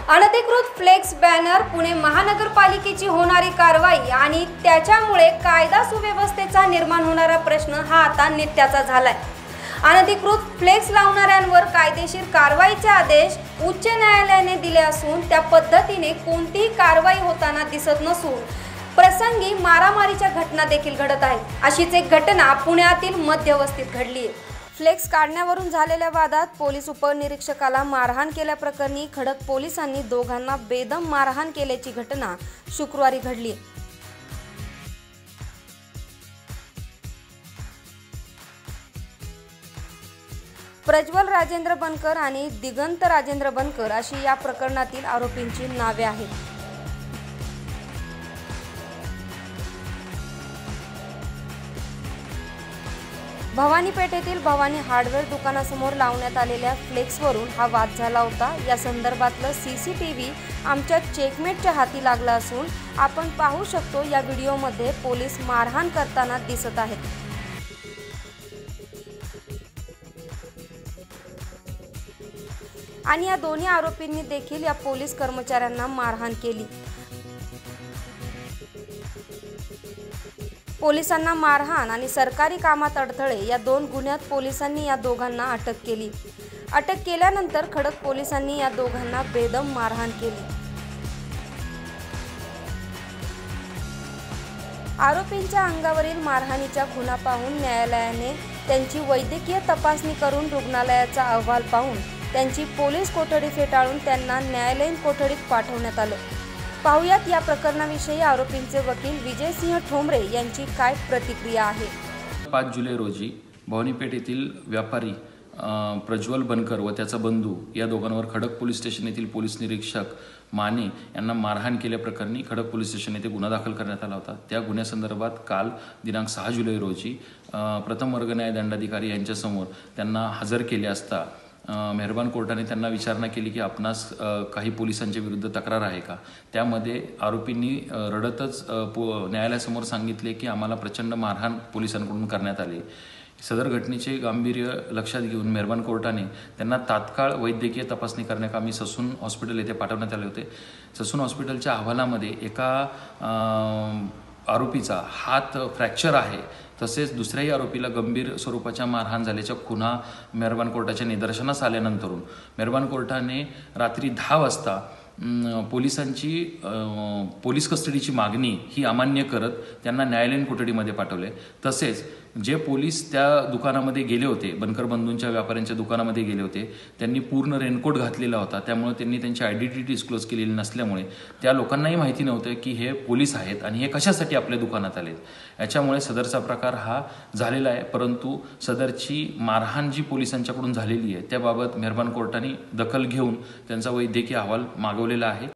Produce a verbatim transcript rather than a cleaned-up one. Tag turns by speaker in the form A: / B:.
A: अनधिकृत flex banner, Pune महानगरपालिकेची होणारी कारवाई आणि त्याच्यामुळे कायदा सुव्यवस्थेचा निर्माण होणारा प्रश्न हा आता नित्याचा झालाय। अनधिकृत फ्लेक्स लावणाऱ्यांवर कायदेशीर कारवाईचे आदेश उच्च न्यायालयाने दिले असून त्या पद्धतीने कोणतीही कारवाई होताना दिसत नसून प्रसंगी मारामारीच्या घटना देखील घडत आहेत। अशीच एक घटना पुण्यातील मध्यवस्तीत घडली आहे। फ्लेक्स काढण्यावरून झालेल्या वादात पोलीस उपनिरीक्षकाला मारहाण केल्याप्रकरणी खडक पोलिसांनी दोघांना बेदम मारहाण केल्याची घटना शुक्रवारी घडली। प्रज्वल राजेंद्र बनकर आणि दिगंत राजेंद्र बनकर अशी या प्रकरणातील आरोपींची नावे आहेत। भवानी पेठेतील भवानी हार्डवेअर दुकानासमोर लावण्यात आलेल्या फ्लेक्सवरून हा वाद झाला होता। या संदर्भातलं सीसीटीव्ही आमच्या चेकमेटच्या हाती लागला असून आपण पाहू शकतो या व्हिडिओमध्ये पोलीस मारहाण करताना दिसत आहेत। आणि या दोन्ही आरोपींनी देखील या पोलीस कर्मचाऱ्यांना मारहाण केली। पोलिसांना मारहाण आणि सरकारी कामात अडथळे या दोन गुन्ह्यात पोलिसांनी या दोघांना अटक केली। अटक केल्यानंतर खडक पोलिसांनी या दोघांना बेदम मारहाण केली। आरोपींच्या अंगावरील मारहाणीच्या खुणा पाहून न्यायालयाने त्यांची वैद्यकीय तपासणी करून रुग्णालयाचा अहवाल पाहून त्यांची पोलीस कोठडी फेटाळून त्यांना न्यायालयीन कोठडीत पाठवण्यात आलं। पाहुयात या प्रकरणाविषयी आरोपींचे वकील विजयसिंह ठोंबरे यांची काय प्रतिक्रिया आहे।
B: पाच जुलै रोजी भवानीपेठ येथील व्यापारी प्रज्वल बनकर व त्याचा बंधू या दोघांवर खडक पोलीस स्टेशन येथील पोलीस निरीक्षक माने यांना मारहाण केल्याप्रकरणी खडक पोलीस स्टेशन येथे गुन्हा दाखल करण्यात आला होता। त्या गुन्ह्यासंदर्भात काल दिनांक सहा जुलै रोजी प्रथम वर्ग न्याय दंडाधिकारी यांच्यासमोर त्यांना हजर केले असता मेहरबान कोर्टाने त्यांना विचारणा केली की आपणास काही पोलिसांच्या विरुद्ध तक्रार आहे का। त्यामध्ये आरोपींनी रडतच न्यायालयासमोर सांगितले की आम्हाला प्रचंड मारहाण पोलिसांकडून करण्यात आली। सदर घटनेचे गांभीर्य लक्षात घेऊन मेहरबान कोर्टाने त्यांना तात्काळ वैद्यकीय तपासणी करण्याकामी ससून हॉस्पिटल येथे पाठवण्यात आले होते। ससून हॉस्पिटलच्या अहवालामध्ये एका आरोपीचा हात फ्रॅक्चर आहे, तसेच दुसऱ्याही आरोपीला गंभीर स्वरूपाच्या मारहाण झाल्याच्या खुणा मेहरबान कोर्टाच्या निदर्शनास आल्यानंतरून मेहरबान कोर्टाने रात्री दहा वाजता पोलिसांची पोलीस कस्टडीची मागणी ही अमान्य करत त्यांना न्यायालयीन कोठडीमध्ये पाठवले। तसेच जे पोलीस त्या दुकानामध्ये गेले होते, बनकर बंधूंच्या व्यापाऱ्यांच्या दुकानामध्ये गेले होते, त्यांनी पूर्ण रेनकोट घातलेला होता, त्यामुळे त्यांनी त्यांची आयडेंटिटी डिस्क्लोज केलेली नसल्यामुळे त्या लोकांनाही माहिती नव्हतं की हे पोलीस आहेत आणि हे कशासाठी आपल्या दुकानात आलेत। याच्यामुळे सदरचा प्रकार हा झालेला आहे। परंतु सदरची मारहाण जी पोलिसांच्याकडून झालेली आहे त्याबाबत मेहरबान कोर्टाने दखल घेऊन त्यांचा वैद्यकीय अहवाल मागवलेला आहे।